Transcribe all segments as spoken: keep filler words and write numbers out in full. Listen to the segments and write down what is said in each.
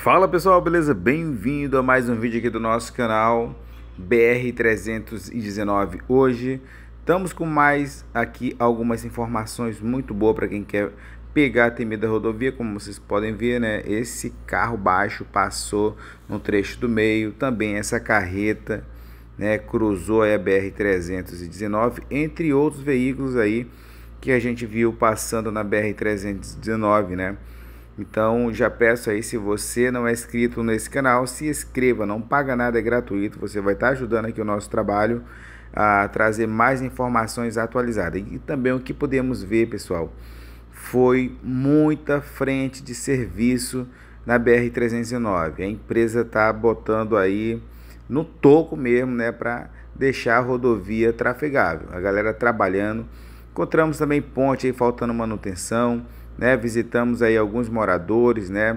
Fala pessoal, beleza? Bem-vindo a mais um vídeo aqui do nosso canal B R trezentos e dezenove. Hoje estamos com mais aqui algumas informações muito boas para quem quer pegar a temida rodovia. Como vocês podem ver, né? Esse carro baixo passou no trecho do meio, também essa carreta, né, cruzou a B R trezentos e dezenove, entre outros veículos aí que a gente viu passando na B R trezentos e dezenove, né? Então já peço aí, se você não é inscrito nesse canal, se inscreva, não paga nada, é gratuito. Você vai estar ajudando aqui o nosso trabalho a trazer mais informações atualizadas. E também o que podemos ver, pessoal, foi muita frente de serviço na B R trezentos e dezenove. A empresa está botando aí no toco mesmo, né, para deixar a rodovia trafegável. A galera trabalhando. Encontramos também ponte aí faltando manutenção, né? Visitamos aí alguns moradores, né?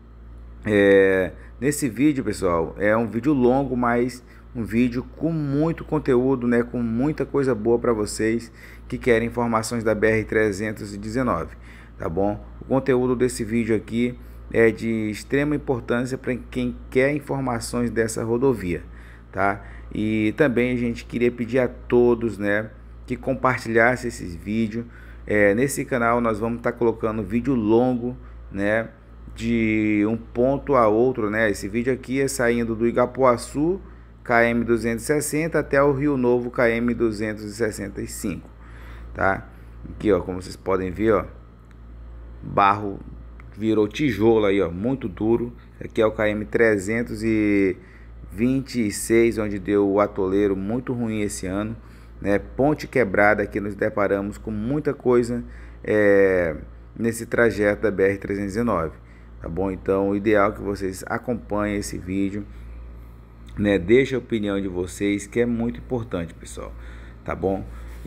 É, nesse vídeo, pessoal, é um vídeo longo, mas um vídeo com muito conteúdo, né? Com muita coisa boa para vocês que querem informações da B R trezentos e dezenove, tá bom? O conteúdo desse vídeo aqui é de extrema importância para quem quer informações dessa rodovia, tá? E também a gente queria pedir a todos, né, que compartilhasse esses vídeos. É, nesse canal nós vamos estar tá colocando vídeo longo, né, de um ponto a outro, né? Esse vídeo aqui é saindo do Igapuaçu K M duzentos e sessenta até o Rio Novo K M duzentos e sessenta e cinco, tá? Aqui, ó, como vocês podem ver, ó, barro virou tijolo aí, ó, muito duro. Aqui é o K M trezentos e vinte e seis, onde deu o atoleiro muito ruim esse ano, né? Ponte quebrada, aqui nos deparamos com muita coisa é, nesse trajeto da B R trezentos e dezenove, tá bom? Então o ideal é que vocês acompanhem esse vídeo, né? Deixa a opinião de vocês, que é muito importante, pessoal, tá bom?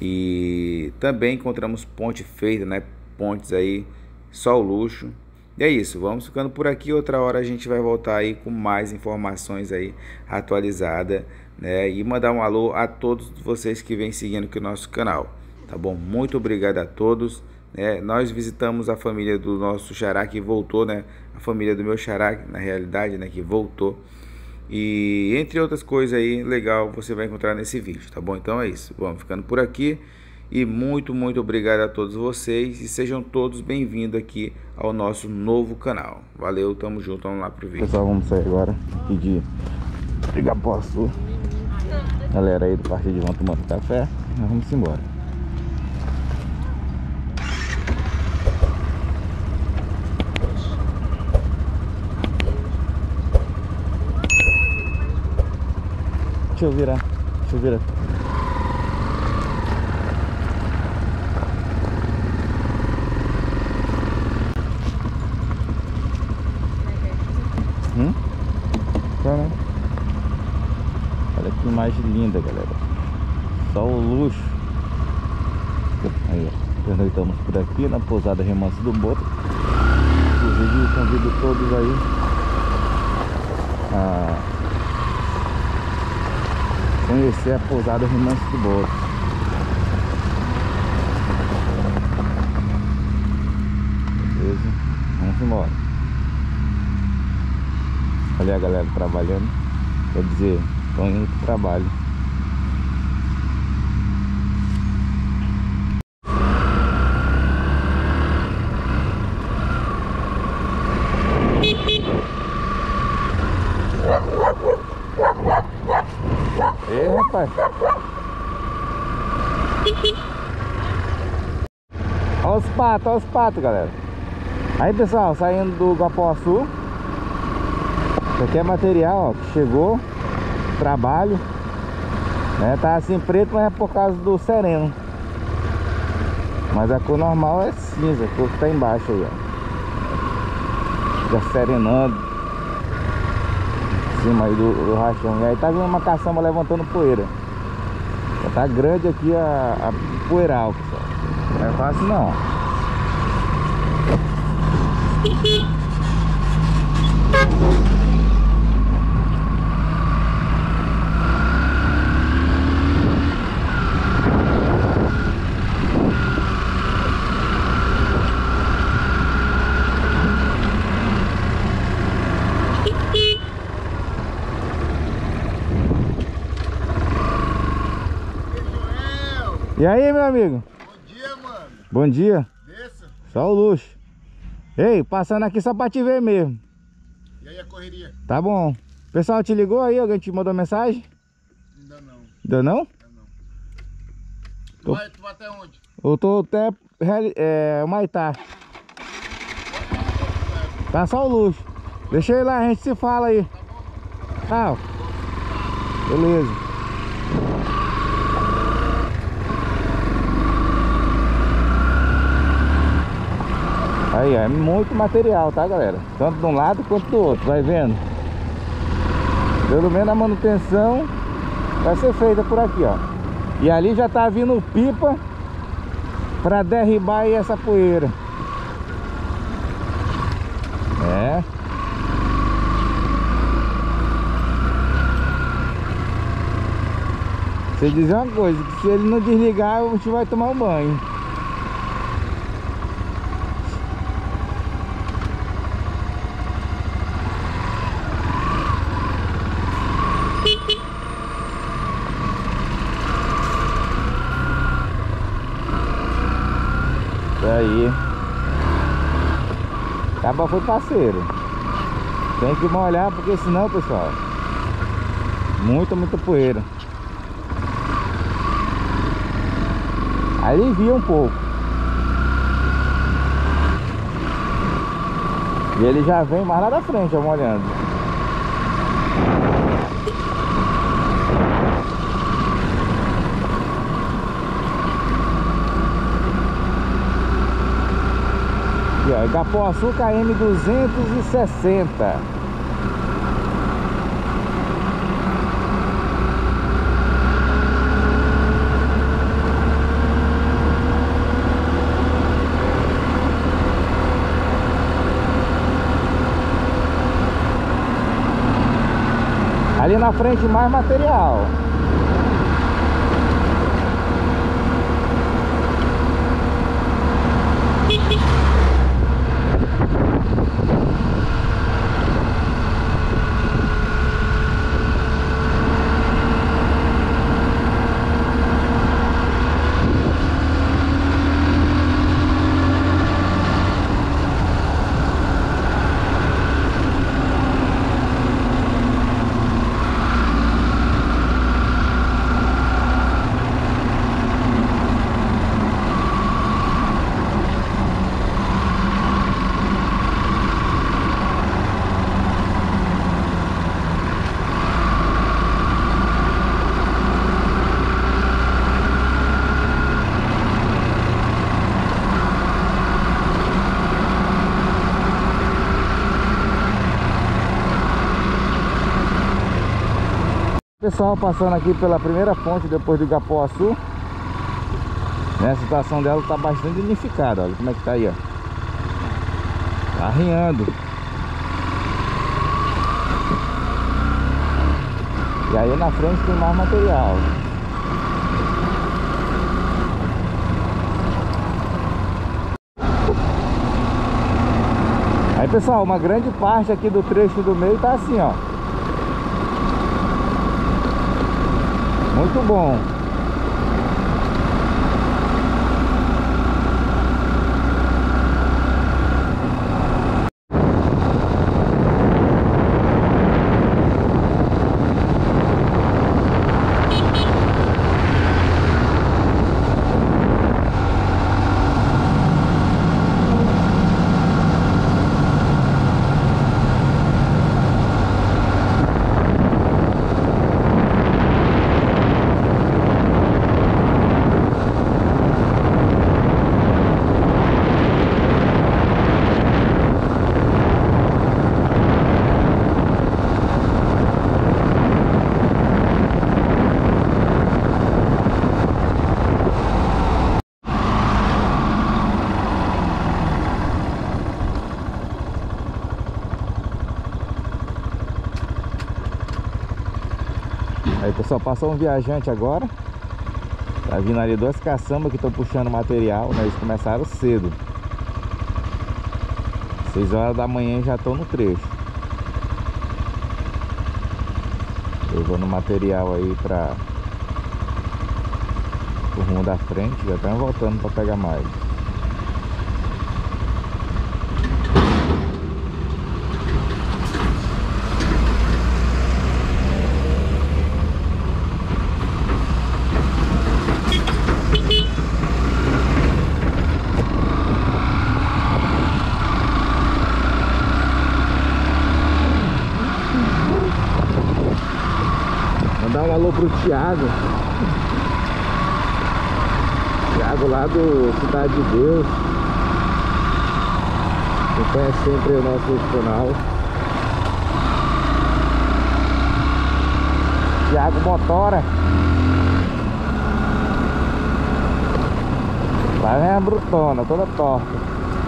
E também encontramos ponte feita, né? Pontes aí só o luxo. E é isso, vamos ficando por aqui. Outra hora a gente vai voltar aí com mais informações aí atualizadas, né? E mandar um alô a todos vocês que vêm seguindo aqui o nosso canal, tá bom? Muito obrigado a todos, né? Nós visitamos a família do nosso xará que voltou, né? A família do meu xará, na realidade, né, que voltou. E entre outras coisas aí, legal, você vai encontrar nesse vídeo, tá bom? Então é isso, vamos ficando por aqui. E muito, muito obrigado a todos vocês. E sejam todos bem-vindos aqui ao nosso novo canal. Valeu, tamo junto, vamos lá pro vídeo. Pessoal, vamos sair agora aqui de Igapuaçu. Galera aí do Partido de Vão tomando café. Nós vamos embora. Deixa eu virar. Deixa eu virar. Hum? Caramba. Olha que imagem linda, galera. Só o luxo. Aí, ó. Pernoitamos por aqui na pousada Remanso do Boto. Inclusive, convido todos aí a conhecer a pousada Remanso do Boto. Beleza? Vamos embora. Olha a galera trabalhando, quer dizer, estão indo para o trabalho. Ei, rapaz! Olha os patos, olha os patos, galera. Aí, pessoal, saindo do Igapuaçu. Isso aqui é material, ó, que chegou, trabalho, né? Tá assim preto, mas é por causa do sereno. Mas a cor normal é cinza, a cor que tá embaixo aí, ó. Já serenando em cima aí do, do rachão. E aí tá vindo uma caçamba levantando poeira. Já tá grande aqui a, a poeiral, pessoal. Não é fácil não. E aí, meu amigo? Bom dia, mano. Bom dia. Desça. Só o luxo. Ei, passando aqui só pra te ver mesmo. E aí a correria? Tá bom. O pessoal te ligou aí? Alguém te mandou mensagem? Ainda não. Ainda não? Ainda não. Tu, Tô... vai, tu vai até onde? Eu tô até é, Maitá. Tá só o luxo. Deixa eu ir lá, a gente se fala aí. Tá bom, mano. Tchau. Beleza. Aí, ó, é muito material, tá, galera? Tanto de um lado quanto do outro, vai vendo? Pelo menos a manutenção vai ser feita por aqui, ó. E ali já tá vindo pipa pra derribar aí essa poeira. É. Você dizer uma coisa, que se ele não desligar, a gente vai tomar um banho. Aí acaba foi parceiro. Tem que molhar, porque senão, pessoal, muita, muita poeira. Alivia um pouco. E ele já vem mais lá da frente, ó, molhando. Aqui, ó, Igapoaçu K M duzentos e sessenta. Ali na frente mais material. Pessoal, passando aqui pela primeira ponte depois do Igapoaçu, né? A situação dela está bastante danificada. Olha como é que tá aí, ó. Tá arriando. E aí na frente tem mais material. Aí, pessoal, uma grande parte aqui do trecho do meio tá assim, ó. Muito bom. Aí, pessoal, passou um viajante agora. Tá vindo ali dois caçambas que estão puxando material, né? Eles começaram cedo. seis horas da manhã já estão no trecho. Levando material aí pra o rumo da frente, já estamos voltando para pegar mais. Mandar um alô pro Thiago. Thiago lá do Cidade de Deus. Acompanha sempre o nosso canal. Thiago Motora. Lá vem a brutona, toda torta.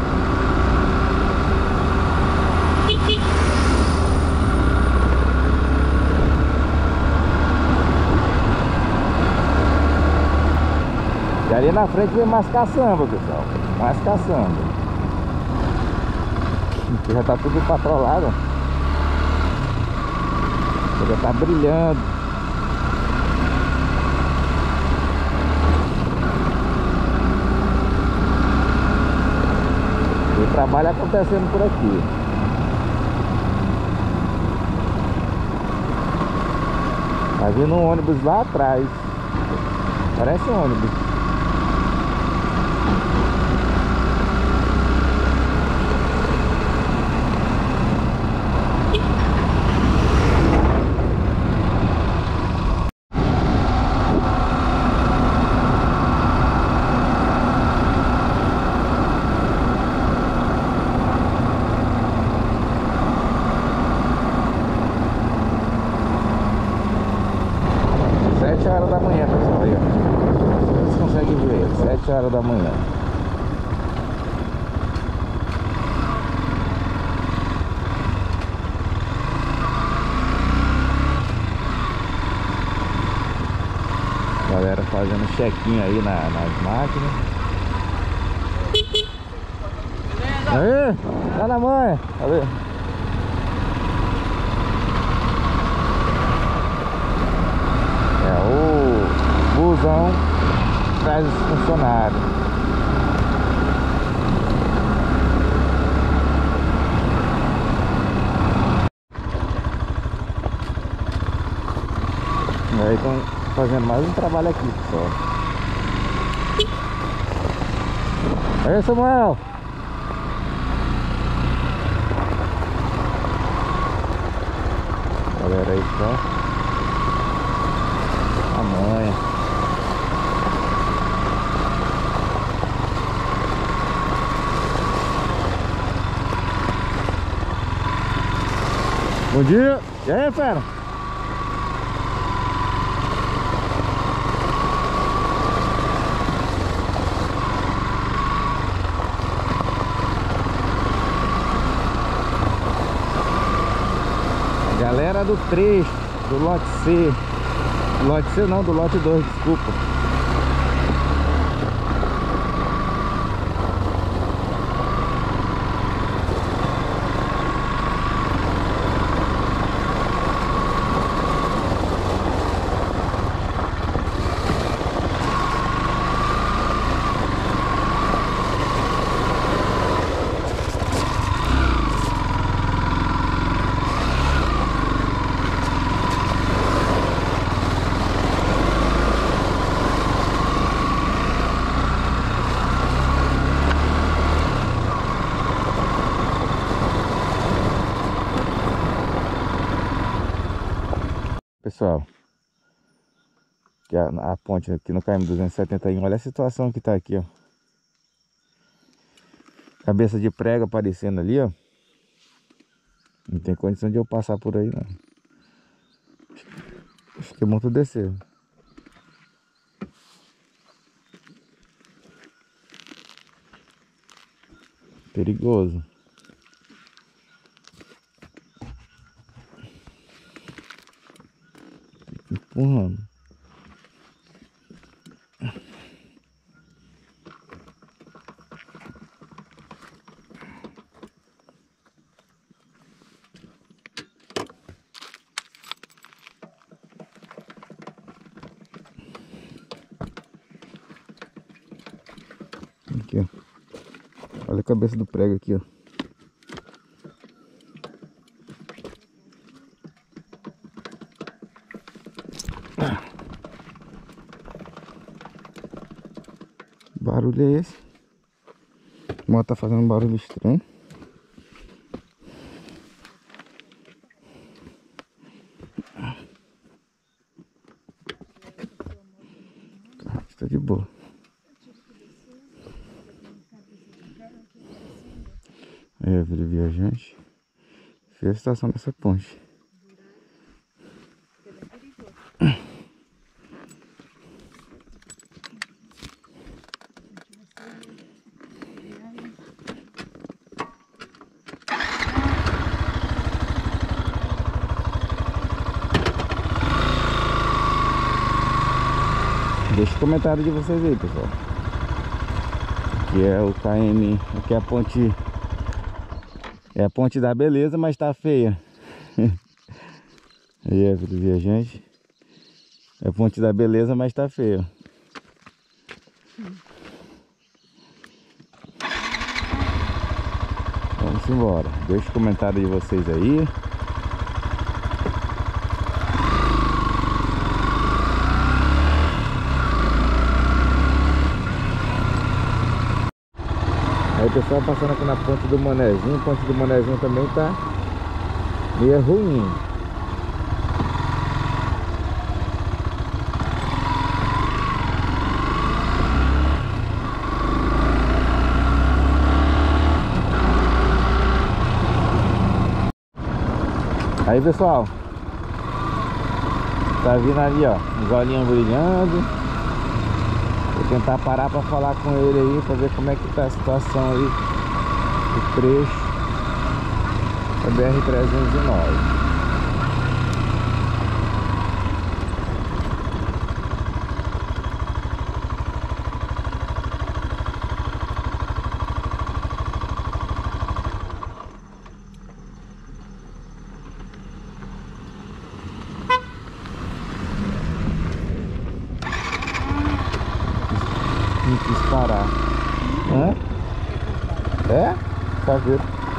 E ali na frente vem mais caçamba, pessoal. Mais caçamba. Aqui já tá tudo patrolado. Já tá brilhando. E o trabalho acontecendo por aqui. Tá vindo um ônibus lá atrás. Parece um ônibus. sete horas da manhã, pessoal, aí, ó. Vocês conseguem ver, sete horas da manhã. Galera fazendo check-in aí na, nas máquinas. Aí, tá na manhã, cadê? O busão traz os funcionários. E aí estão fazendo mais um trabalho aqui, pessoal. Aí, Samuel! Galera aí, só amanhã. Bom dia! E aí, fera? Galera do trecho, do lote C. Lote C não, do lote dois, desculpa. Pessoal, que a, a ponte aqui no K M duzentos e setenta e um, olha a situação que tá aqui, ó. Cabeça de prego aparecendo ali, ó. Não tem condição de eu passar por aí, não. Acho que é muito descer. Perigoso. Empurrando. Aqui, ó. Olha a cabeça do prego aqui, ó. Barulho é esse? A moto tá fazendo um barulho estranho. Tá de boa. Aí a vida viajante fez a estação dessa ponte. Deixa o comentário de vocês aí, pessoal. Aqui é o K M, aqui é a ponte, é a ponte da beleza, mas tá feia. Aí é do viajante. É a ponte da beleza, mas tá feia. Vamos embora. Deixa o comentário de vocês aí. Aí o pessoal passando aqui na ponte do Manezinho. A ponte do Manezinho também tá meio ruim. Aí pessoal, tá vindo ali, ó, os olhinhos brilhando. Vou tentar parar para falar com ele aí, para ver como é que tá a situação aí do trecho da B R trezentos e nove. Não quis parar. Hã? É? Saveiro.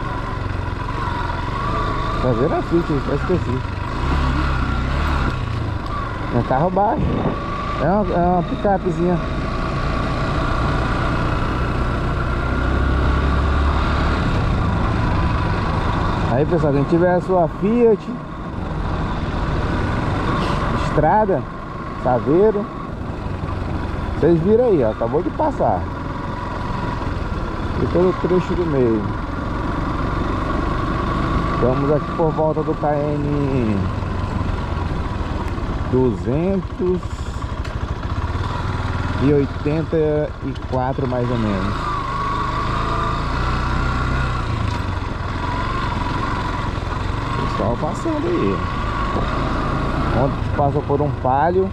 Saveiro é Fit, eu esqueci. É carro baixo. É uma, é uma picapezinha. Aí pessoal, quem tiver a sua Fiat Estrada, Saveiro, vocês viram aí, ó, acabou de passar. E todo o trecho do meio. Estamos aqui por volta do K M duzentos e oitenta e quatro mais ou menos. Pessoal passando aí. Ontem passou por um Palio.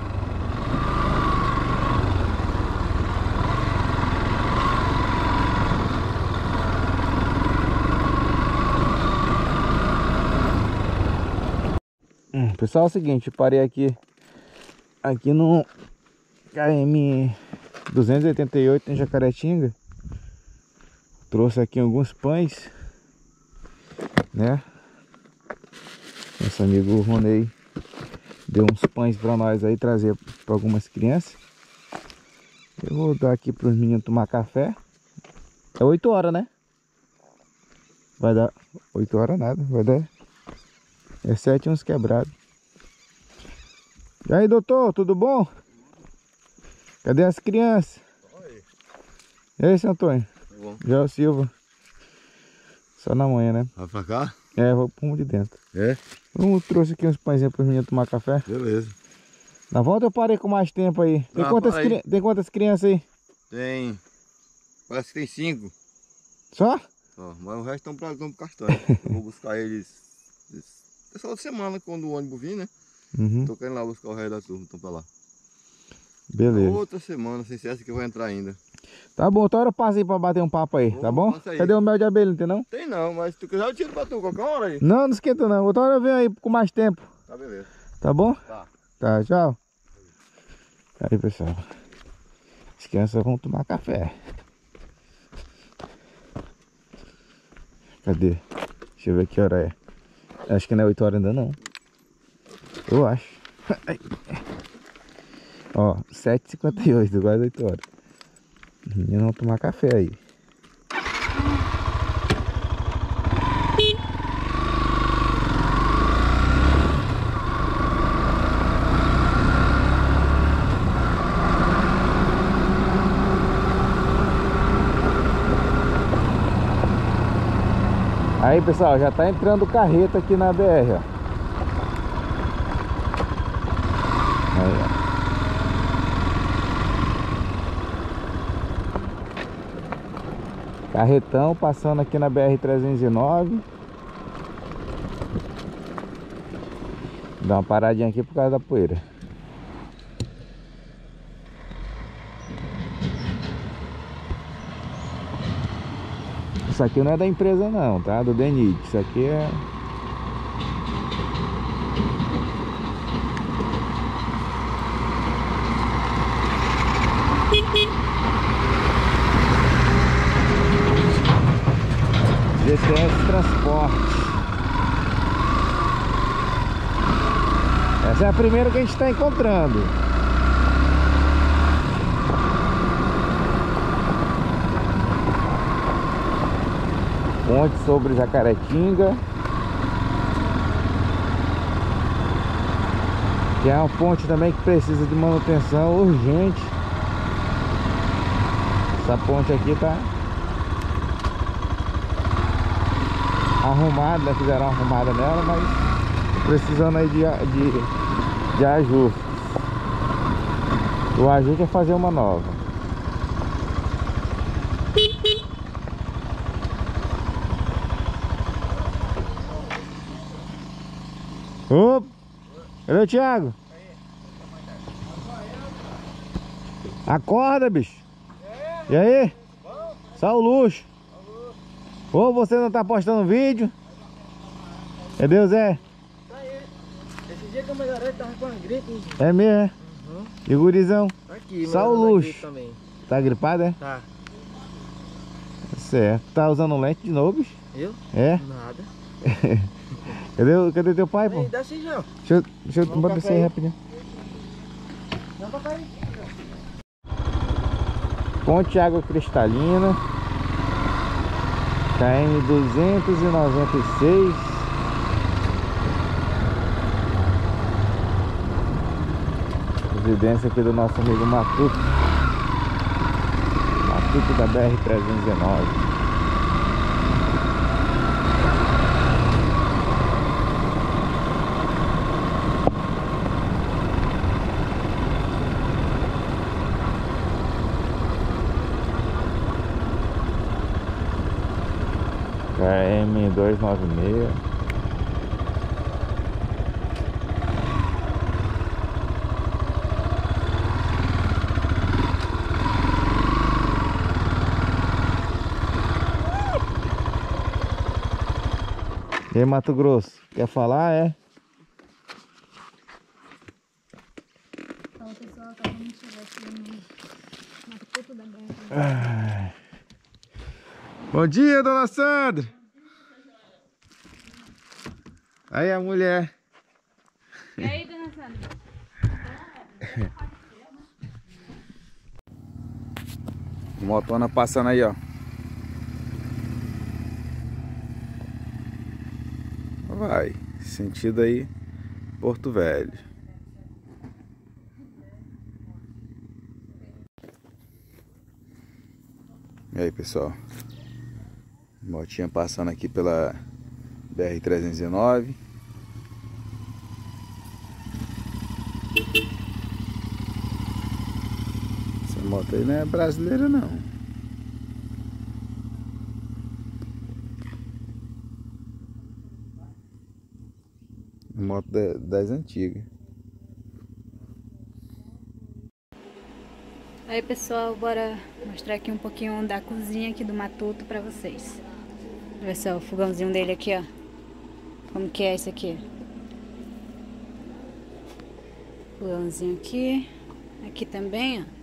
Hum, pessoal, é o seguinte, eu parei aqui aqui no K M duzentos e oitenta e oito em Jacaretinga. Trouxe aqui alguns pães, né? Nosso amigo Ronei deu uns pães para nós aí, trazer para algumas crianças. Eu vou dar aqui para os meninos tomar café. É oito horas, né? Vai dar oito horas nada, vai dar é sete uns quebrados. E aí, doutor, tudo bom? Cadê as crianças? Oi. E aí, seu Antônio? Tudo bom? João Silva. Só na manhã, né? Vai pra cá? É, vou pro de dentro. É? Eu trouxe aqui uns pãezinhos para os meninos tomar café. Beleza. Na volta eu parei com mais tempo aí. Tem, ah, quantas, cri... tem quantas crianças aí? Tem... Parece que tem cinco. Só? Só, mas o resto estão pra, pra Castanha. Eu vou buscar eles... Essa outra semana, quando o ônibus vir, né? Uhum. Tô querendo lá buscar o resto da turma, então pra lá. Beleza. Outra semana, sem ser essa que eu vou entrar ainda. Tá bom, então eu passo aí pra bater um papo aí, oh, tá bom? Cadê o mel de abelha, não tem não? Tem não, mas se tu quiser eu tiro pra tu, qualquer hora aí. Não, não esquenta não, outra hora eu venho aí com mais tempo. Tá, beleza. Tá bom? Tá. Tá, tchau. Aí, pessoal, as crianças vão tomar café. Cadê? Deixa eu ver que hora é. Acho que não é oito horas ainda não. Eu acho. Ó, sete e cinquenta e oito, quase oito horas. Menina, vamos tomar café aí. Aí, pessoal, já tá entrando carreta aqui na B R, ó. Aí, ó. Carretão passando aqui na B R trezentos e nove. Dá uma paradinha aqui por causa da poeira. Isso aqui não é da empresa não, tá? Do DENIT. Isso aqui é... G T S Transporte. Essa é a primeira que a gente está encontrando. Ponte sobre Jacaretinga, que é uma ponte também que precisa de manutenção urgente. Essa ponte aqui tá arrumada, né? Fizeram uma arrumada nela, mas precisando aí de, de, de ajuste. O ajuste é fazer uma nova. Opa! Cadê o Thiago? Acorda, bicho! E aí? Só o luxo! Ou você não tá postando vídeo? Cadê o Zé? Tá aí. Esse dia que eu melhorei, tava com uma gripe. É mesmo, é? Uhum. E o gurizão? Tá aqui, só o luxo. também. Tá gripado, é? Tá. Certo. Tá usando lente de novo, bicho? Eu? É? Nada. Cadê, o- cadê teu pai, pô? Aí, desce aí, João. Deixa eu, deixa eu Vamos bota café isso aí aí. rapidinho. Não, papai. Ponte Água Cristalina, K M duzentos e noventa e seis. Residência aqui do nosso amigo Matuto. Matuto da B R trezentos e nove. K M duzentos e noventa e seis. E aí, Mato Grosso, quer falar, é? Fala pessoal, tá vamos chegar aqui no Matuto da B R. Ah. Bom dia, dona Sandra! Aí a mulher. E aí, dona Sandra? Motona passando aí, ó. Vai, sentido aí, Porto Velho. E aí, pessoal, motinha passando aqui pela B R trezentos e nove. Essa moto aí não é brasileira não. Moto da- das antigas. Aí pessoal, bora mostrar aqui um pouquinho da cozinha aqui do Matuto pra vocês. Olha só o fogãozinho dele aqui, ó. Como que é isso aqui? Fogãozinho aqui. Aqui também, ó.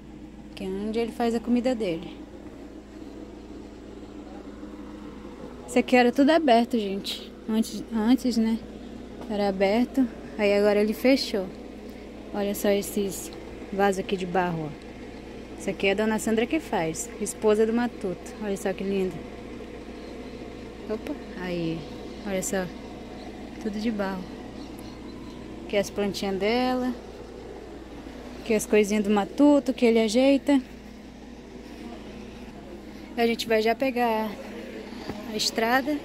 Que é onde ele faz a comida dele. Isso aqui era tudo aberto, gente. Antes, antes, né? Era aberto. Aí agora ele fechou. Olha só esses vasos aqui de barro, ó. Isso aqui é a dona Sandra que faz. Esposa do Matuto. Olha só que lindo. Opa, aí. Olha só. Tudo de barro. Aqui as plantinhas dela. Aqui as coisinhas do Matuto que ele ajeita. A gente vai já pegar a estrada.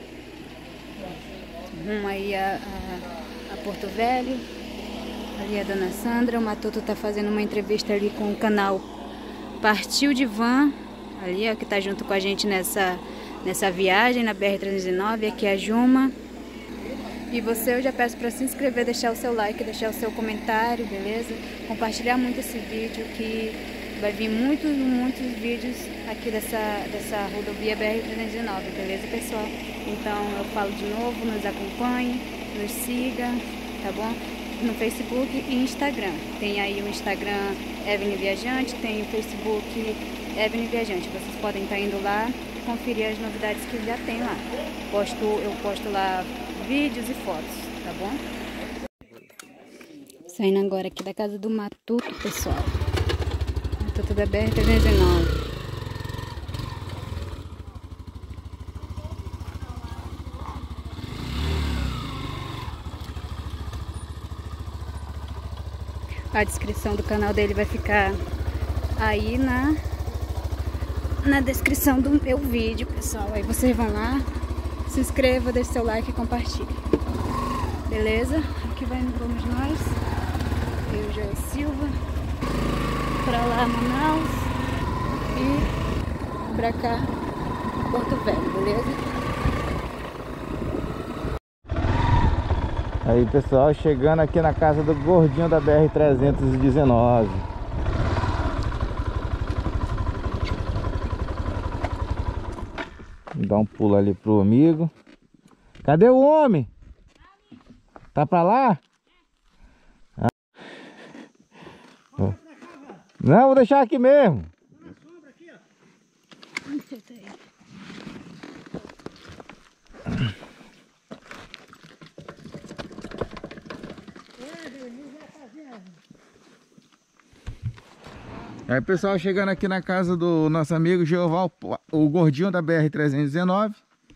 Rumo aí a, a, a Porto Velho. Ali a dona Sandra. O Matuto tá fazendo uma entrevista ali com o canal Partiu de Van. Ali, ó, que tá junto com a gente nessa, nessa viagem na B R trezentos e nove. Aqui é a Juma. E você, eu já peço para se inscrever, deixar o seu like, deixar o seu comentário, beleza? Compartilhar muito esse vídeo, que vai vir muitos, muitos vídeos aqui dessa, dessa rodovia B R trezentos e nove, beleza, pessoal? Então, eu falo de novo, nos acompanhe, nos siga, tá bom? No Facebook e Instagram. Tem aí o Instagram Evelyn Viajante, tem o Facebook Evelyn Viajante. Vocês podem estar indo lá e conferir as novidades que já tem lá. Posto, eu posto lá vídeos e fotos, tá bom? Saindo agora aqui da casa do Matuto, pessoal. Matuto da B R trezentos e nove. A descrição do canal dele vai ficar aí na, na descrição do meu vídeo, pessoal. Aí vocês vão lá, se inscreva, deixe seu like e compartilhe. Beleza? Aqui vai, vamos nós. Eu, Joel Silva. Pra lá, Manaus. E pra cá, Porto Velho, beleza? Aí, pessoal, chegando aqui na casa do gordinho da B R trezentos e dezenove. Vou dar um pulo ali pro amigo. Cadê o homem? Tá pra lá? Ah. Não, vou deixar aqui mesmo. Aí, pessoal, chegando aqui na casa do nosso amigo Jeová, o gordinho da B R trezentos e dezenove.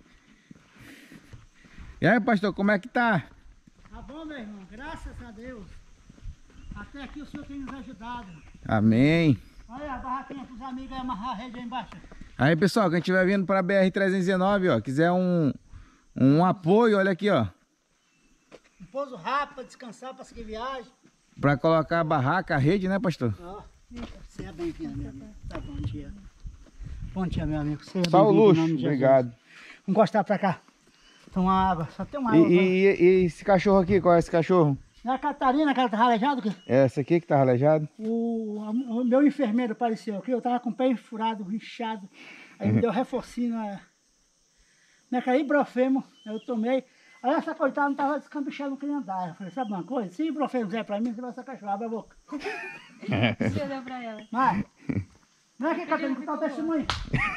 E aí, pastor, como é que tá? Tá bom, meu irmão, graças a Deus. Até aqui o senhor tem nos ajudado. Amém. Olha a barraquinha pros amigos aí, amarrar a rede aí embaixo. Aí, pessoal, quem estiver vindo para a B R trezentos e dezenove, ó, quiser um, um apoio, olha aqui, ó. Um pouso rápido para descansar, para seguir viagem. Para colocar a barraca, a rede, né, pastor? Ó, seja bem-vindo, meu amigo. Tá, bom dia. Bom dia, meu amigo. Seja Só o bem-vindo, luxo, em nome de obrigado. Jesus. Vamos encostar pra cá. Tomar água, só tem uma E, água. e, e, e esse cachorro aqui, qual é esse cachorro? Não é a Catarina, que ela tá ralejada? Que É essa aqui que tá aleijado? o, o meu enfermeiro apareceu aqui, eu tava com o pé furado, inchado. Aí me deu reforcinho na... Não é que é ibuprofeno, eu tomei. Aí essa coitada não tava descambichando, não queria andar. Eu falei, sabe uma coisa? Se ibuprofeno vier pra mim, você vai essa cachorra, abre a boca. Você deu pra ela. Vai. Vem aqui, Catarina, contar o testemunho.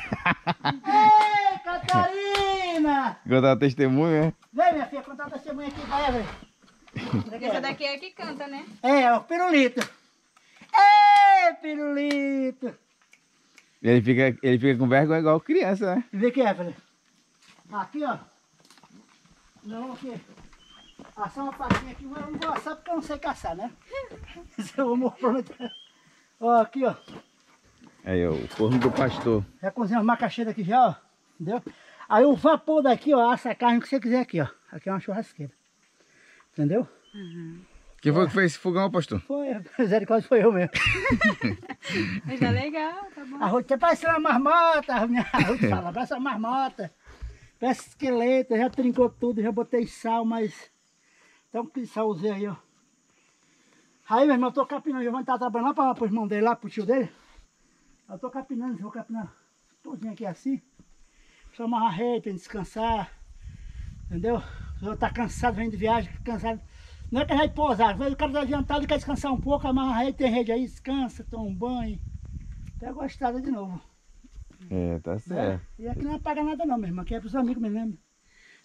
Ei, Catarina! Contar o testemunho, né? Vem, minha filha, contar o testemunho aqui, vai, velho. Essa daqui é a que canta, né? É, ó, pirulito. Ei, pirulito. Ele fica, ele fica com vergonha igual criança, né? Vê que é, filha. Aqui, ó. Não, aqui. Assar uma pastinha aqui, mas eu não vou assar porque eu não sei caçar, né? Isso eu vou prometer. Ó, aqui, ó. Aí, ó, o forno do pastor. Já cozinha as macaxeiras aqui já, ó. Entendeu? Aí o vapor daqui, ó, assa a carne que você quiser aqui, ó. Aqui é uma churrasqueira. Entendeu? Uhum. Quem foi que fez esse fogão, pastor? Foi, misericórdia, foi eu mesmo. Mas tá legal, tá bom. A Ruth parece uma marmota, a minha a Ruth fala, parece uma marmota. Parece esqueleto, já trincou tudo, já botei sal, mas... Então que sal usei aí, ó. Aí, meu irmão, eu tô capinando, eu vou estar trabalhando lá para o irmão dele, lá pro tio dele. Eu tô capinando, vou capinar tudinho aqui assim. Só amarrar a rede pra ele descansar. Entendeu? Eu tá cansado, vem de viagem, cansado. Não é que a gente pousar, o cara tá adiantado e quer descansar um pouco, amarra a rede, tem rede aí, descansa, toma um banho. Pega uma estrada de novo. É, tá certo. E aqui não paga nada não, meu irmão, aqui é pros amigos mesmo.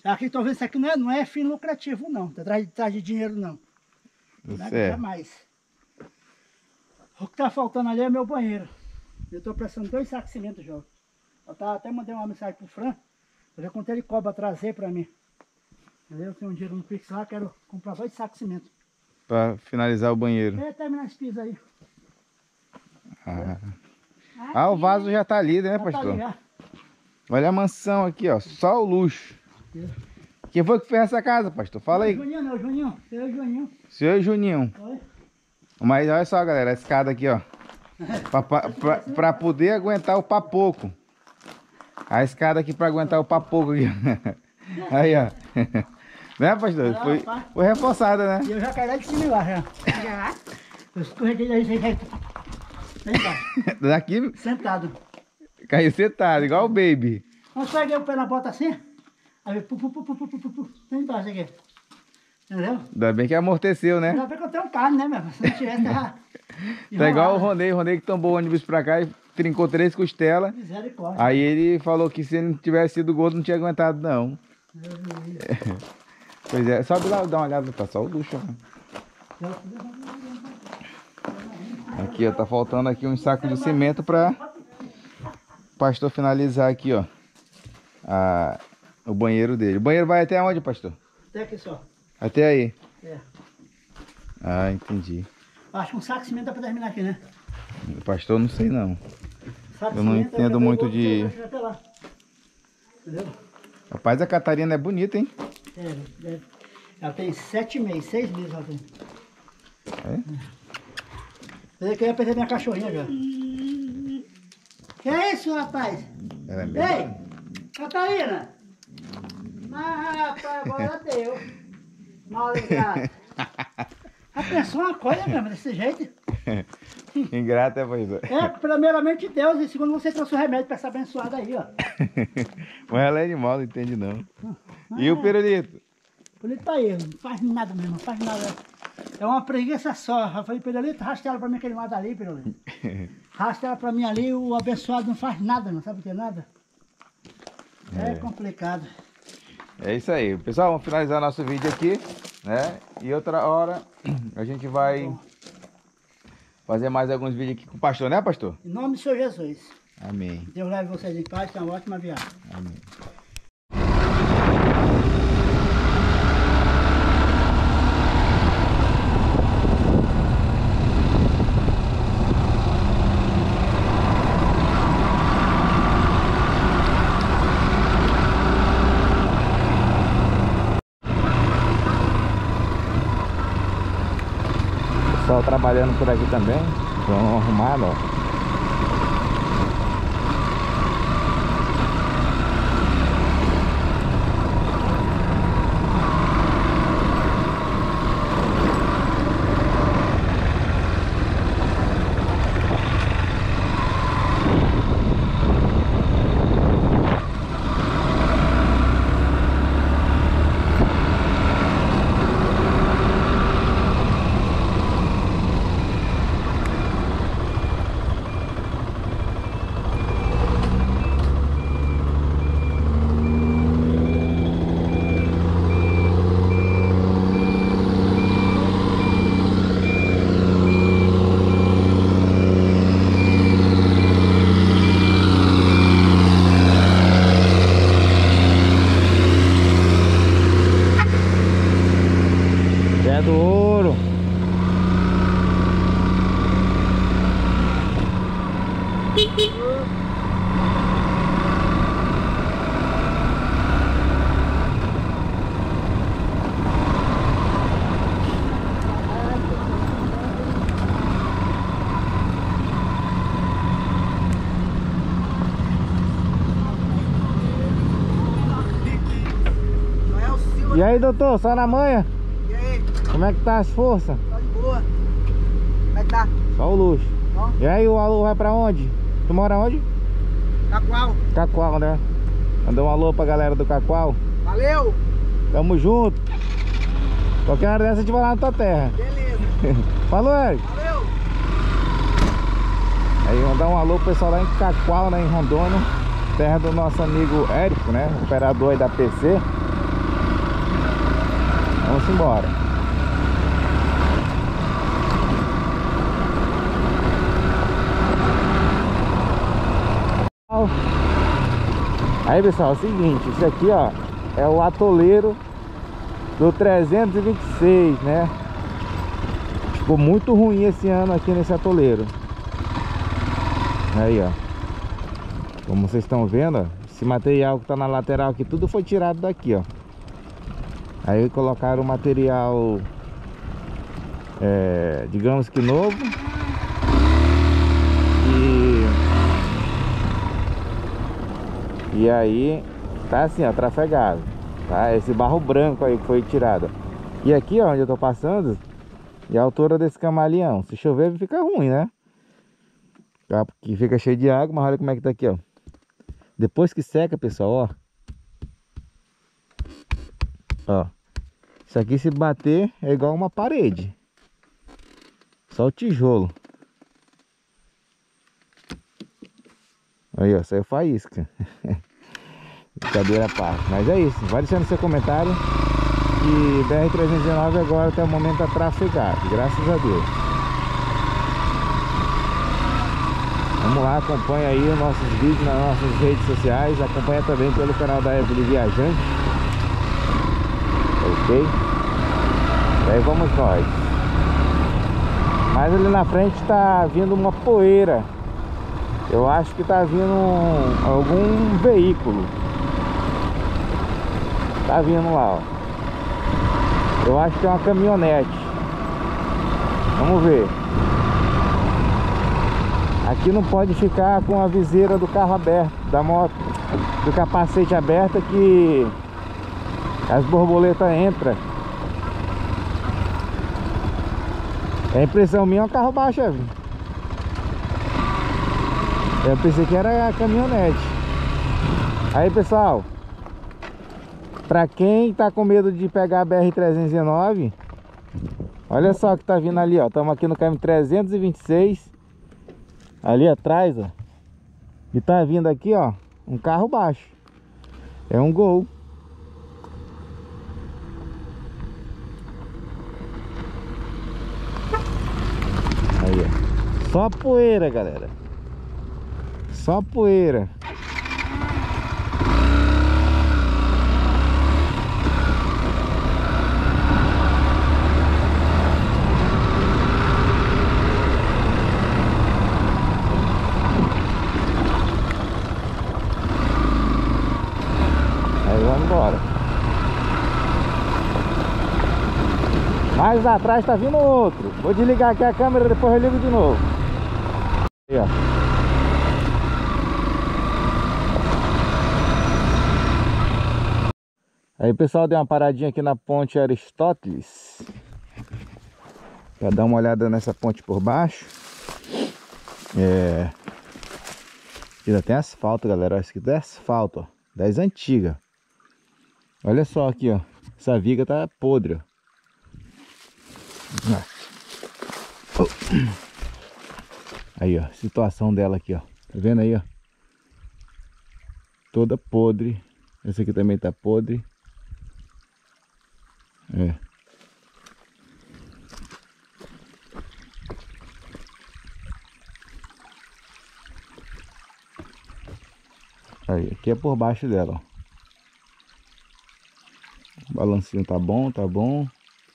Aqui, tô vendo, isso aqui não é, não é fim lucrativo, não. Tá atrás de, atrás de dinheiro, não. Não é mais. O que tá faltando ali é meu banheiro. Eu tô precisando de dois sacos de cimento, João. Eu tá, até mandei uma mensagem pro Fran. Eu já contei ele cobra trazer pra mim. Eu tenho um dinheiro no Pix lá, quero comprar dois sacos de cimento. Pra finalizar o banheiro. É, terminar esse piso aí. Ah, ah o vaso já tá ali, né, Já pastor? tá ali, já. Olha a mansão aqui, ó. Só o luxo. Quem foi que fez essa casa, pastor? Fala aí. Não, Juninho, não, Juninho. Eu e Juninho. Senhor Juninho. Oi? Mas olha só, galera, a escada aqui, ó. Pra, pra, pra, pra poder aguentar o papoco. A escada aqui pra aguentar o papoco aqui. Aí, ó. Né, pastor? Foi, foi reforçada, né? E eu já caí lá de cima lá, já. Já? Eu escorreguei daí, já caí. Lá embaixo. Daqui Sentado. caiu sentado, igual o baby. Eu peguei o pé na bota assim, aí pu, pu, pu, pu, pu, pu, pu, pu, lá embaixo aqui. Entendeu? Ainda bem que amorteceu, né? Ainda bem que eu tenho um carro, né, meu? Se não tivesse, tava... Tá igual o Ronei, o Ronei que tombou o ônibus pra cá e trincou três costelas. Misericórdia. Aí ele falou que se ele não tivesse sido gordo, não tinha aguentado, não. Pois é, sobe lá, dá uma olhada, tá só o luxo, ó. Aqui, ó, tá faltando aqui um saco de cimento pra pastor finalizar aqui, ó. A, o banheiro dele. O banheiro vai até onde, pastor? Até aqui só. Até aí? É. Ah, entendi. Acho que um saco de cimento dá pra terminar aqui, né? Pastor, não sei não. Saco de Eu não cimento, entendo eu muito vou- de... eu vou até lá. Entendeu? Rapaz, a Catarina é bonita, hein? É, é. Ela tem sete meses, seis meses ela tem. É? Eu queria perder minha cachorrinha já. Que é isso, rapaz? Ela é bem... Ei, Catarina! Mas, rapaz, agora deu. Mal ligado. Já pensou uma coisa mesmo, desse jeito? Ingrata, é, pastor. É, primeiramente Deus, e segundo você trouxe o remédio pra essa abençoada aí, ó. Mas ela é animal, não entende não. E o pirulito? Por ele tá aí, não faz nada mesmo, não faz nada. É uma preguiça só. Eu falei, Pirulito, arrasta ela pra mim aquele lado ali, Pirulito. Arrasta ela pra mim ali, o abençoado não faz nada, não sabe o que é nada? É, É. complicado. É isso aí. Pessoal, vamos finalizar nosso vídeo aqui, né? E outra hora a gente vai fazer mais alguns vídeos aqui com o pastor, né, pastor? Em nome do Senhor Jesus. Amém. Deus leve vocês em paz, tenha uma ótima viagem. Amém. Pessoal trabalhando por aqui também, estão arrumados, ó. É do ouro. E aí, doutor, só na manhã? E aí, Como é que tá as forças? tá de boa? Como é que tá? Só o luxo. Ó. E aí, o alô vai pra onde? Tu mora onde? Cacoal. Cacoal, né? Mandar um alô pra galera do Cacoal. Valeu! Tamo junto. Qualquer hora dessa a gente vai lá na tua terra. Beleza. Falou, Eric. Valeu! Aí mandar um alô pro pessoal lá em Cacoal, né, em Rondônia. Terra do nosso amigo Érico, né? Operador aí da P C. vamos embora. Aí pessoal, é o seguinte, isso aqui ó é o atoleiro do trezentos e vinte e seis, né? Ficou muito ruim esse ano aqui nesse atoleiro. Aí ó, como vocês estão vendo, ó, esse material que tá na lateral aqui, tudo foi tirado daqui, ó. Aí colocaram o material, é, digamos que novo. E, e aí tá assim, ó, trafegado, tá? Esse barro branco aí que foi tirado. E aqui, ó, onde eu tô passando, e a altura desse camaleão, se chover fica ruim, né? Porque fica cheio de água, mas olha como é que tá aqui, ó. Depois que seca, pessoal, ó. Ó. Isso aqui se bater é igual uma parede. Só o tijolo. Aí, ó, saiu faísca. Brincadeira à parte. Mas é isso. Vai deixando seu comentário. E B R trezentos e dezenove agora até o momento tá trafegado. Graças a Deus. Vamos lá, acompanha aí os nossos vídeos nas nossas redes sociais. Acompanha também pelo canal da Evelyn Viajante. Ok? E aí vamos nós. Mas ali na frente tá vindo uma poeira. Eu acho que tá vindo um, algum veículo. Tá vindo lá, ó. Eu acho que é uma caminhonete. Vamos ver. Aqui não pode ficar com a viseira do carro aberto, da moto, do capacete aberta, que as borboletas entram. É impressão minha, é um carro baixo, Evelyn. Eu pensei que era a caminhonete. Aí pessoal, pra quem tá com medo de pegar a B R trezentos e dezenove, olha só o que tá vindo ali, ó. Estamos aqui no caminho trezentos e vinte e seis. Ali atrás, ó. E tá vindo aqui, ó, um carro baixo. É um Gol. Aí, ó. Só poeira, galera. Só poeira. Aí vamos embora. Mais atrás tá vindo outro. Vou desligar aqui a câmera, depois eu ligo de novo. Aí, ó. Aí pessoal, deu uma paradinha aqui na ponte Aristóteles para dar uma olhada nessa ponte por baixo. É... Ainda tem asfalto, galera. Isso aqui é asfalto, ó, das antigas. Olha só aqui, ó. Essa viga tá podre, ó. Aí, ó, situação dela aqui, ó. Tá vendo aí, ó? Toda podre. Essa aqui também tá podre. É. Aí, aqui é por baixo dela, ó. O balancinho tá bom, tá bom.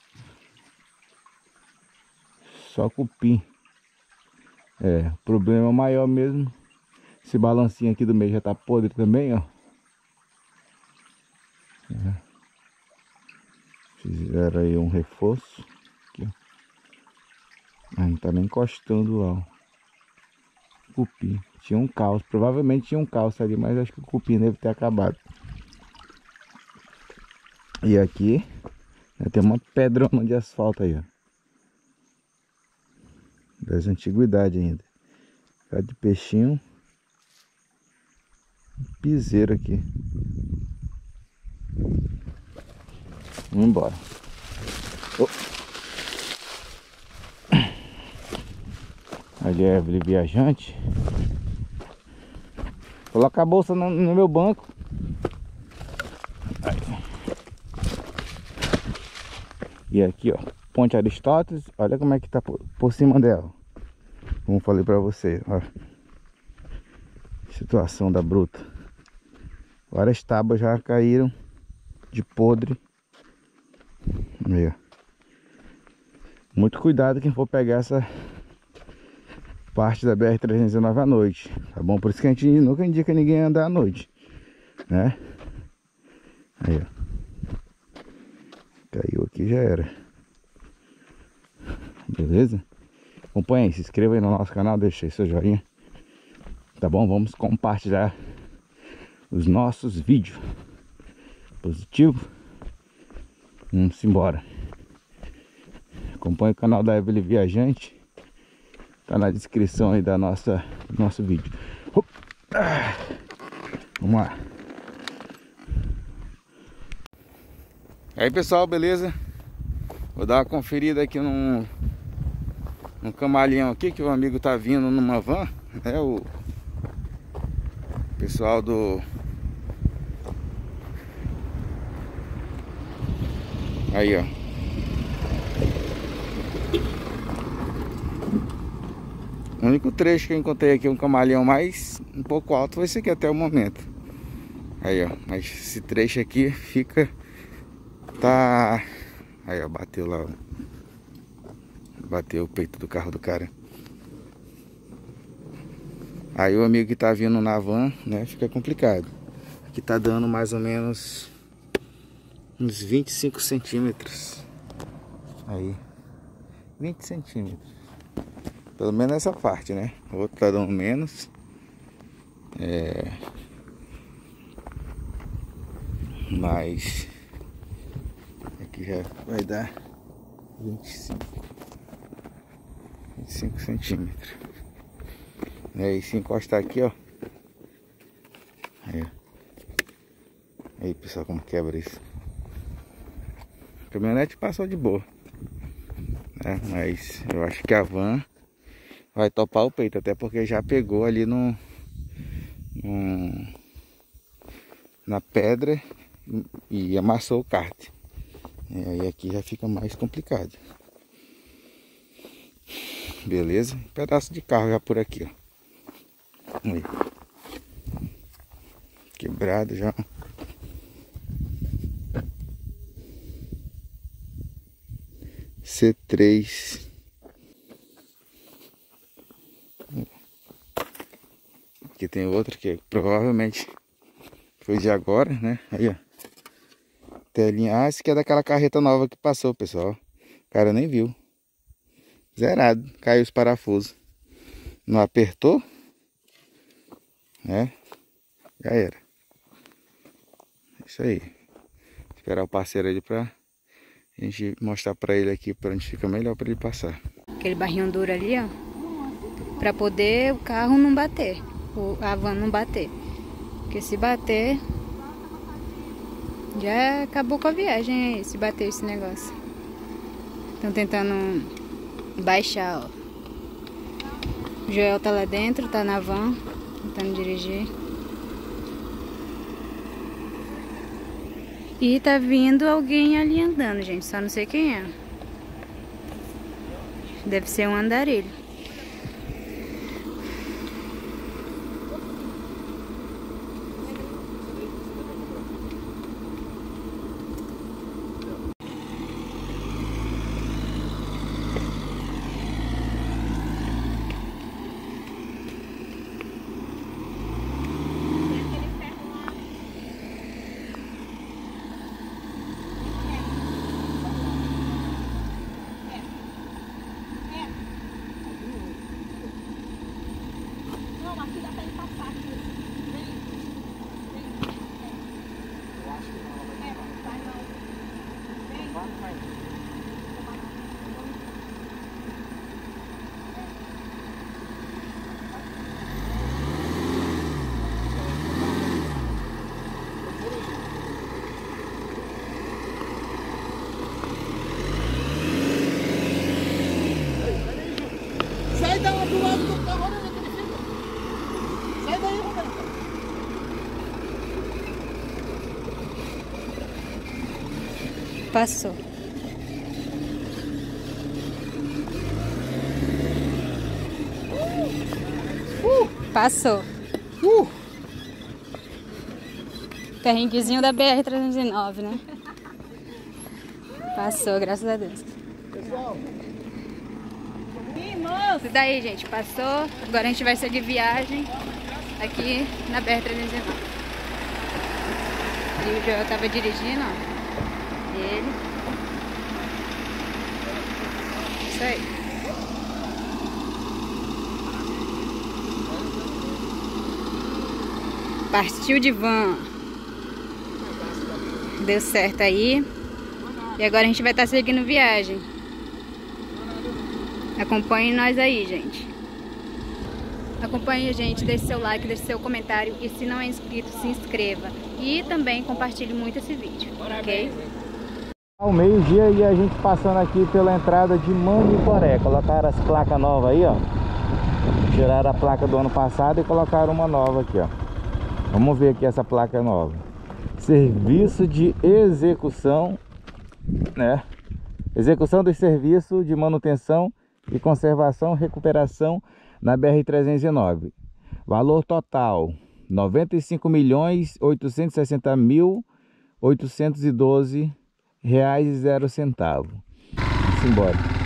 Só cupim. É, o problema maior mesmo. Esse balancinho aqui do meio já tá podre também, ó. É. Fizeram aí um reforço. Aqui, ó. Mas não tá nem encostando lá, ó. Cupim. Tinha um calço. Provavelmente tinha um calço ali, mas acho que o cupim deve ter acabado. E aqui tem uma pedrona de asfalto aí, ó. Das antiguidades ainda. Pé de peixinho. Piseiro aqui. Vamos embora. Oh. Ali é a Evelyn Viajante. Coloca a bolsa no, no meu banco. Aí. E aqui, ó, Ponte Aristóteles, olha como é que tá por, por cima dela. Como falei pra vocês, ó. Situação da bruta. Várias tábuas já caíram de podre. Aí, ó. Muito cuidado quem for pegar essa parte da B R trezentos e dezenove à noite, tá bom? Por isso que a gente nunca indica ninguém andar à noite, né? Aí, ó. Caiu aqui, já era. Beleza? Acompanhe, se inscreva aí no nosso canal, deixa aí seu joinha. Tá bom? Vamos compartilhar os nossos vídeos. Positivo. Vamos embora. Acompanhe o canal da Evelyn Viajante. Tá na descrição aí da nossa, do nosso vídeo. Vamos lá. E aí, pessoal, beleza? Vou dar uma conferida aqui num, num camaleão aqui, que o amigo tá vindo numa van, né? O pessoal do... Aí, ó. O único trecho que eu encontrei aqui, um camaleão mais um pouco alto, foi esse aqui até o momento. Aí, ó. Mas esse trecho aqui fica... Tá... Aí, ó. Bateu lá. Bateu o peito do carro do cara. Aí o amigo que tá vindo na van, né? Fica complicado. Aqui tá dando mais ou menos... uns vinte e cinco centímetros. Aí. vinte centímetros. Pelo menos essa parte, né? O outro tá dando menos. É... Mas... Aqui já vai dar vinte e cinco. vinte e cinco centímetros. É, e se encostar aqui, ó. Aí, ó. Aí, pessoal, como quebra isso. A caminhonete passou de boa. É, mas eu acho que a van vai topar o peito, até porque já pegou ali no, no na pedra e, e amassou o kart. E aí aqui já fica mais complicado. Beleza? Pedaço de carro já por aqui, ó. Aí. Quebrado já. C três. Aqui tem outro que provavelmente foi de agora, né? Aí, ó. Telinha. Ah, esse aqui é daquela carreta nova que passou, pessoal. O cara nem viu. Zerado. Caiu os parafusos. Não apertou, né? Já era. Isso aí. Esperar o parceiro ali pra a gente mostrar pra ele aqui pra onde fica melhor pra ele passar. Aquele barrinho duro ali, ó. Pra poder o carro não bater. O, a van não bater. Porque se bater, já acabou com a viagem aí, se bater esse negócio. Estão tentando baixar, ó. O Joel tá lá dentro, tá na van, tentando dirigir. E tá vindo alguém ali andando, gente. Só não sei quem é. Deve ser um andarilho. Sai da do lado do carro, olha onde ele fica. Sai daí, Roberto. Passou. Passou. Uh! Perrenguezinho da B R trezentos e nove, né? Passou, graças a Deus. Isso daí, gente, passou. Agora a gente vai seguir viagem aqui na B R trezentos e nove. E o Joel tava dirigindo, ó. Ele. Isso aí. Partiu de van. Deu certo aí. E agora a gente vai estar seguindo viagem. Acompanhe nós aí, gente. Acompanhe a gente, deixe seu like, deixe seu comentário. E se não é inscrito, se inscreva. E também compartilhe muito esse vídeo, ok? Ao meio-dia e a gente passando aqui pela entrada de Manicoré. Colocaram as placas novas aí, ó. Tiraram a placa do ano passado e colocaram uma nova aqui, ó. Vamos ver aqui essa placa nova. Serviço de execução, né? Execução dos serviços de manutenção e conservação e recuperação na B R trezentos e nove. Valor total noventa e cinco milhões oitocentos e sessenta mil oitocentos e doze reais e zero centavo. Vamos embora.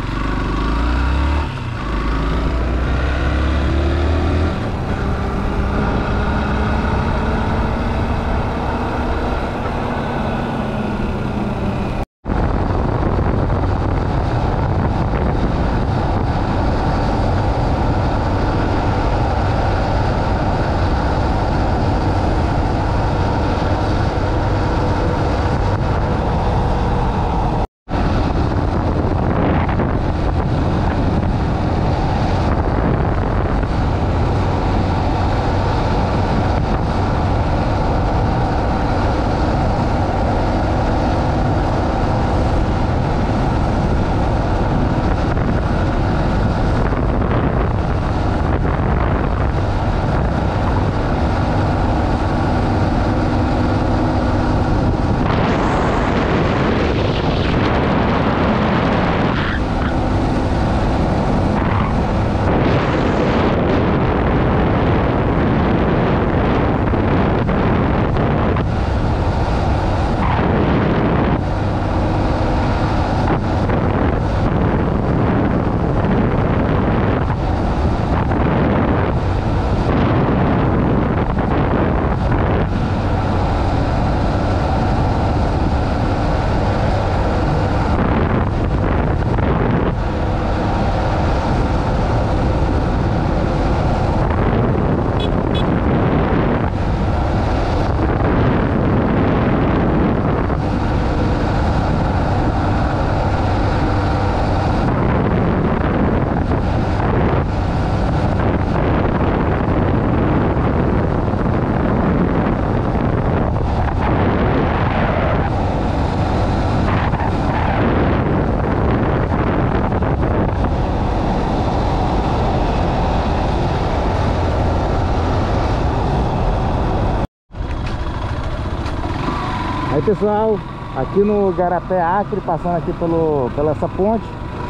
Aí pessoal, aqui no Garapé Acre, passando aqui pelo, pela essa ponte.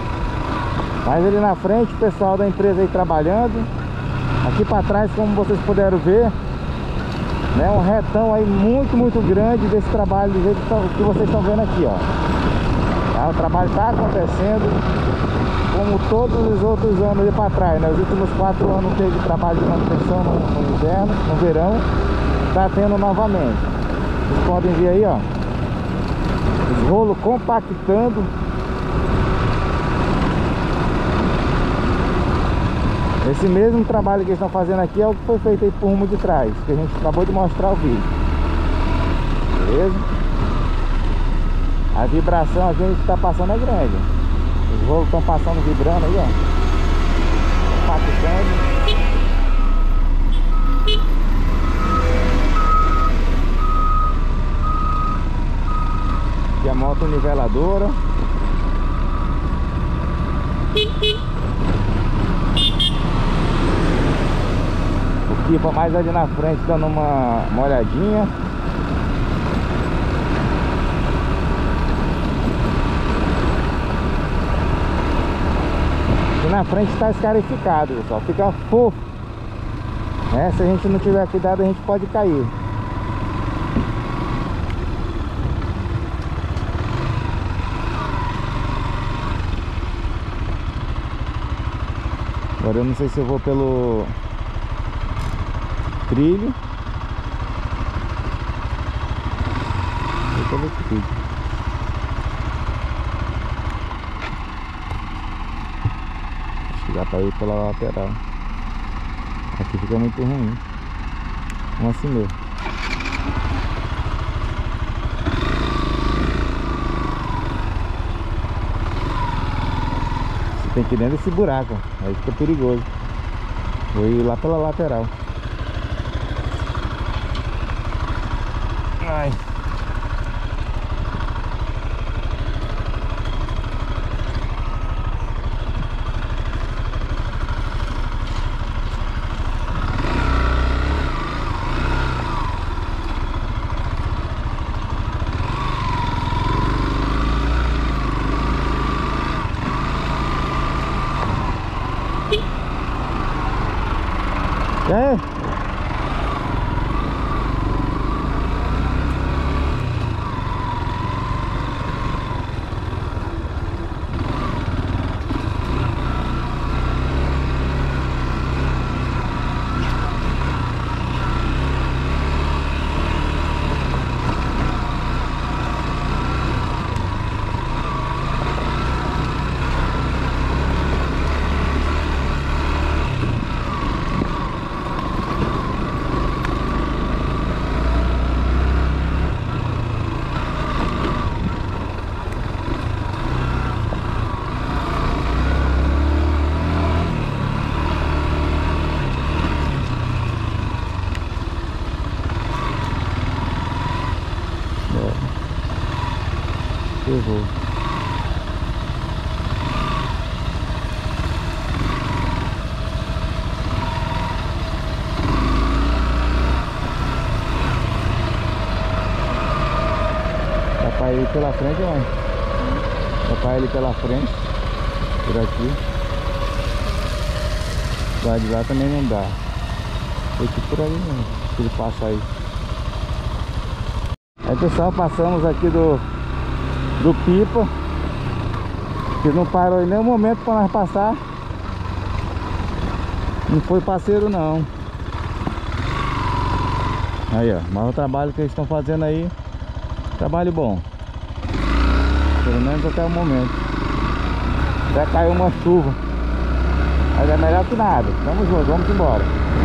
Mas ali na frente o pessoal da empresa aí trabalhando. Aqui para trás, como vocês puderam ver, né, um retão aí muito, muito grande desse trabalho do jeito que vocês estão vendo aqui, ó. Tá, o trabalho está acontecendo como todos os outros anos ali para trás, né? Os últimos quatro anos teve trabalho de manutenção no, no inverno, no verão. Está tendo novamente. Vocês podem ver aí, ó, os rolos compactando. Esse mesmo trabalho que eles estão fazendo aqui é o que foi feito aí por rumo de trás, que a gente acabou de mostrar o vídeo. Beleza? A vibração aqui a gente está passando é grande. Os rolos estão passando, vibrando aí, ó, compactando. Aqui a moto niveladora. O Kipa mais ali na frente dando uma, uma olhadinha. Aqui na frente está escarificado, pessoal. Fica fofo. É, se a gente não tiver cuidado, a gente pode cair. Agora eu não sei se eu vou pelo trilho ou pelo trilho. Acho que dá pra ir pela lateral. Aqui fica muito ruim. Vamos assim mesmo. Você tem que ir dentro desse buraco, aí fica perigoso. Vou ir lá pela lateral. Ai. E aí? Eu vou. Dá pra ir pela frente, mãe? Dá pra ir pela frente, por aqui. Lá de lá também não dá. Tem que ir por ali mesmo, se ele passa aí. Aí pessoal, passamos aqui do do pipa, que não parou em nenhum momento para nós passar. Não foi parceiro não. Aí ó, mas o trabalho que eles estão fazendo aí, trabalho bom, pelo menos até o momento. Já caiu uma chuva, mas é melhor que nada. Vamos juntos, vamos embora.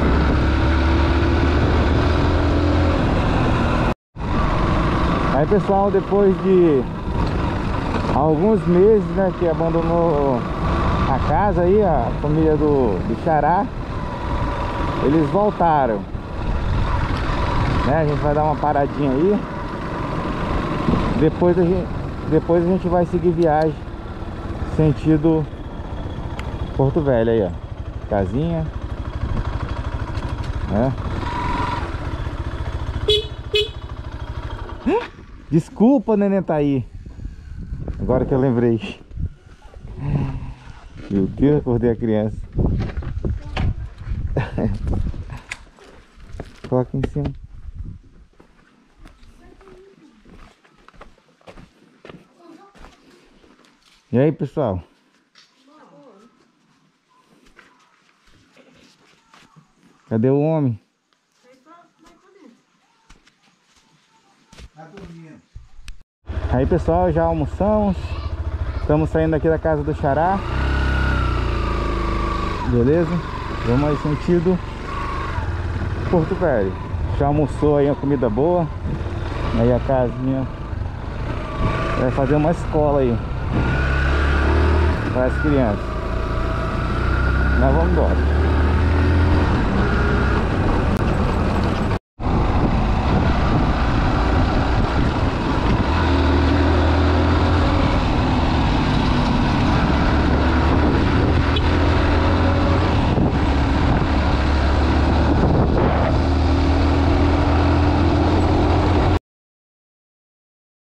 Aí pessoal, depois de alguns meses, né, que abandonou a casa aí, a família do, do Xará, eles voltaram, né? A gente vai dar uma paradinha aí. Depois a gente, depois a gente vai seguir viagem sentido Porto Velho aí, ó. Casinha, né? Desculpa, neném, tá aí. Agora que eu lembrei. Meu Deus, acordei a criança. Coloca em cima. E aí, pessoal? Cadê o homem? Aí pessoal, já almoçamos. Estamos saindo aqui da casa do Xará. Beleza? Vamos aí sentido Porto Velho. Já almoçou aí uma comida boa. Aí a casinha vai fazer uma escola aí para as crianças. Nós vamos embora.